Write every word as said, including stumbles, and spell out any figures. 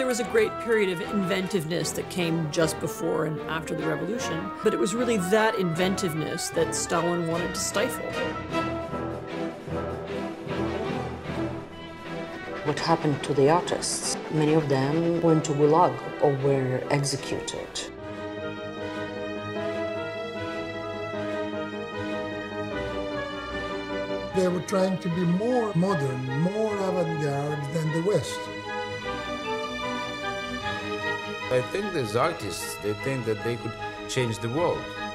there was a great period of inventiveness that came just before and after the revolution, but it was really that inventiveness that Stalin wanted to stifle. What happened to the artists? Many of them went to Gulag or were executed. They were trying to be more modern, more avant-garde than the West. I think these artists, they think that they could change the world.